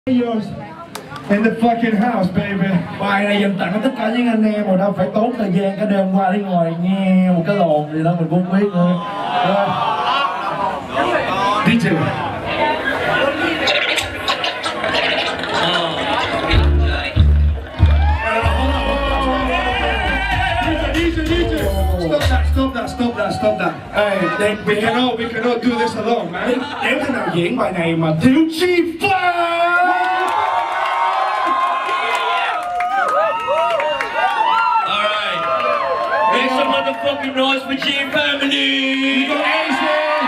Yours in the fucking house, baby. Bài này dành tặng tất cả những anh em mà đâu phải tốn thời gian cả đêm qua để ngồi nghe một cái lồn gì đó mình cũng không biết nữa. DJ. Stop that. Hey, we cannot do this alone, man. Nếu thế nào diễn bài này mà thiếu chi phí? Make some motherfucking noise for G family! Go Asian!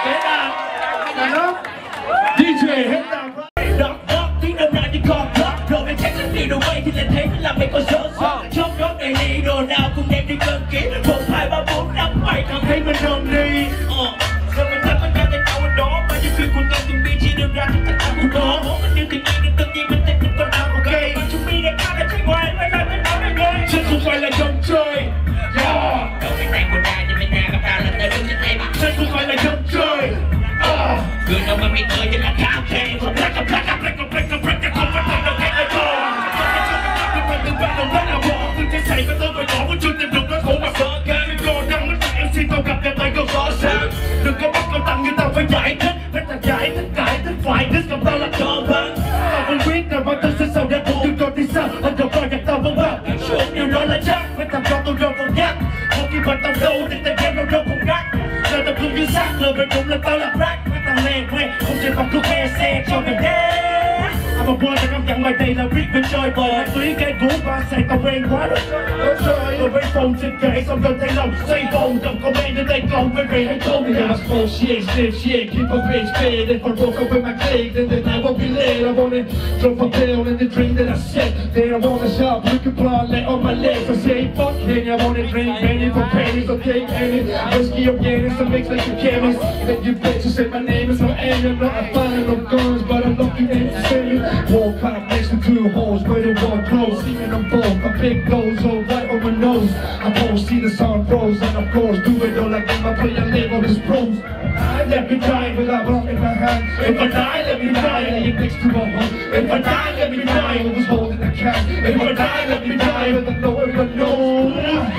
Stand up! DJ, hit that! Knock, tiếng đâm ra như con knock. Rồi mình check lên đi đồ quay thì lên thấy nó làm mày có sốt sốt. Chóp nhót này đi, đồ nào cũng đem đi cân kỹ. 1, 2, 3, 4, 5, mày cảm thấy mình nồng đi. Rồi mình thấy mình ra tay tao ở đó. Bao nhiêu phim của tôi từng đi chỉ đưa ra chúng ta cũng có. Mình yêu tình yêu tự nhiên mình thích những con nào ok. Chúng mình đã cao đã chạy ngoài, mà lại mình nói đây. Chứ không phải là trò chơi. Đâu mình đang của ta, nhưng mình đang gặp ta là ta đứng trên tay mà. Chứ không phải là trò chơi. Người nào mà mình tới thì là cao kê. Không phải là plaka, không phải là đâu kê ở chỗ. Từng bạn đồng rất là bỏ. Từng trên sảy và tôi phải có một chút tìm được nó khổ mà sợ ghê. Nên còn đang mất tại MC tao gặp nhà tay câu rõ ràng. Đừng có bắt câu tăng như tao phải giải thích. Phải ta giải thích, cải thích, phải thích. Cầm tao là trò vang. Tao vẫn biết rằng bao tôi sẽ sau ra cuộc tương trò thì sao. Anh gặp coi nhạc tao vâng vâng. Xuống điều đó là chắc. Phải tầm cho tôi rộng còn nhắc. Một khi bật tao đâu thì ta game đâu đâu không gắt. Giờ tập trung như xác lời về cũng là tao là rap. Phải tao lè quê, không chỉ bằng thuốc khe xe cho người đế. I'm a boy that I'm young, my day là reap and joy boy. Hãy túi cái cú và say tao quen quá rồi. Tôi với phòng trên kệ xong tôi thấy lòng xây vòng. Cầm comment đến đây còn với về hay không. Yeah, bullshit, shit, shit, keep a bitch fed. If I broke up with my clique, then I won't be late. I wanna drop a pill in the drink that I said. Then I wanna shop, look at blonde, lay on my legs. I say fuck it, I wanna drink penny for pennies, okay, penny. Whiskey or Guinness, I mix like a chemist. Then you bitches say my name is no end. I'm not a fan of guns, but I'm looking insane. Walk out next to 2 holes where the wall close. Seeing them both, a big nose all right on my nose. I won't see the sun rose, and of course do it all like my play and live on this pros. Let me die with a rock in my hand. If I die, let me die laying next to a hole. If I die, let me die who was holding the can. If I die, let me die with a no everyone knows.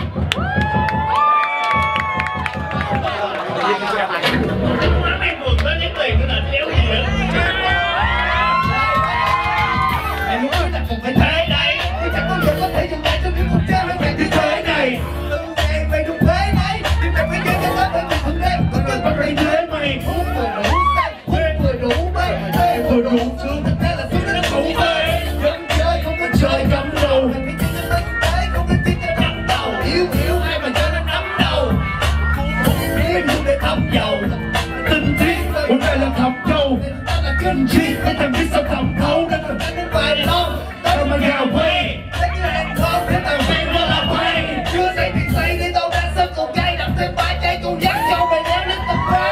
Mày buồn tới những tiền cái là thiếu gì nữa. Mày muốn là một cái thế này. Thì chẳng có người có thể dùng lại cho những cuộc chơi với mày như thế này. Mày đúng thế này. Nhưng mày phải chơi cho nó phải một phần đêm. Còn đừng có mày thế mày. Hút vừa đủ say, hút vừa đủ mê. Vừa đủ chưa thực ra là thứ nó cũng mê. Dân chơi không có chơi cắm đầu. Mày phải chơi cho tinh tế không có chơi cho nắm đầu. Yêu ai mà cho nó nắm đầu. Biết dùng để thấm dầu. Tinh thiết của đây là thầm châu. Là kinh chi với thằng biết sao thầm thấu. Nên thằng ta đến vài lông. Tao mà gào quê. Lấy cái hàng không để tao quen nó là quê. Chưa say thì say đi tao đã sân còn cay. Đập thêm vài chai còn dắt cho mày leo lên tập quê.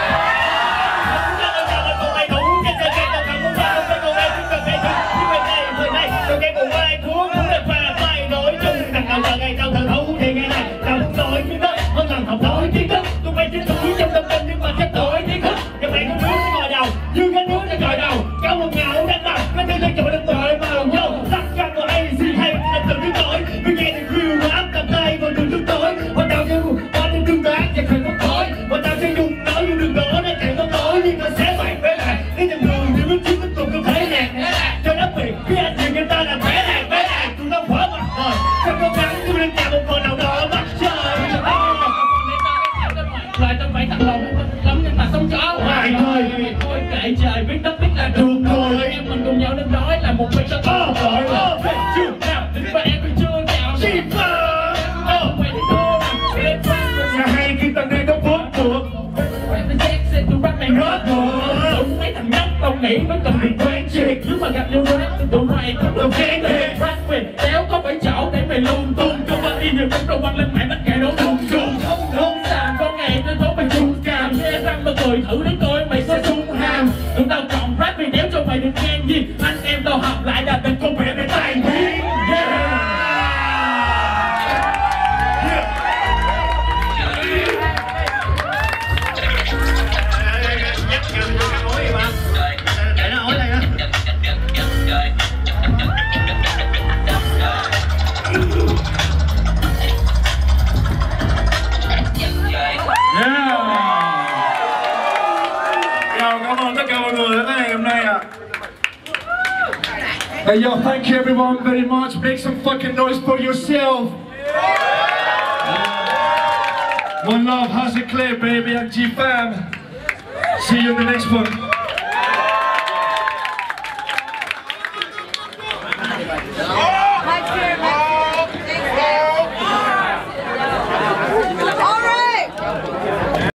Còn mày đủ trên trời cây tao cầm con dao. Tao còn ai cũng cần cây chung. Nhưng mày đây, mày đây. Tao cây còn ai thuốc. Muốn đẹp và tay nổi chung. Thằng nào giờ ngày tao thờ thấu thì ngày này. Tao muốn nổi kiến thức. Hơn lần học nổi kiến thức. Tụi mày trên tụi trong tâm tình nhưng mà chắc nổi kiến thức. Và mày có nước nó ngồi đầu. Như cái nước nó ngồi đầu. Cao một ngạo đánh mặt. Cái thứ lên chỗ lên tội mà vô. Lắc căng vào hay gì hay là từng thứ tội. Vì nghe thì real rap cầm tay vào đường trước tối. Và tao sẽ qua đến tương tác và khởi phát khói. Và tao sẽ dùng nói như đường đỏ để chạy nó tối. Nhưng nó sẽ phải với lại. Cái dòng đường thì lúc trước tiếp tục không thấy nè. Cho nó bị cái anh chị người ta là bé này. Tụi nó phở mặt rồi. Không có gắn tôi đang chạm một con nào đó mặt trời. Lại tao phải thằng lòng lắm nhưng mà sống chó hoài thôi. Thôi kệ trời biết đất biết là được thôi. Em mình cùng nhau đến nói là một việc sao tội. Chưa nào đến và em cũng chưa nào. Chị phơ. Mày thì thua mà. Nhà hay khi tầng này nó vốn được. Mày phải check xem tụi bắt mày hết rồi. Đúng mấy thằng nhóc tao nghĩ mới cần bị quen triệt. Nếu mà gặp nhau rap tụi mày không đâu khen thiệt. Rap quyền đéo có phải chỗ để mày lung tung. Cho ba đi nhiều trong đầu quăng lên mày bắt kệ đổ thùng trùng. Không sàn có ngày tới tối mày chung càm. Nghe răng mà cười thử đến coi mày sẽ sung hàm. Tụi tao còn rap vì đéo cho mày được nghe gì. Anh em tao học lại là tình con mẹ mày tài thiên. Hey yo, thank you everyone very much. Make some fucking noise for yourself. One love, how's it clear, baby? I'm G-Fam. See you in the next one.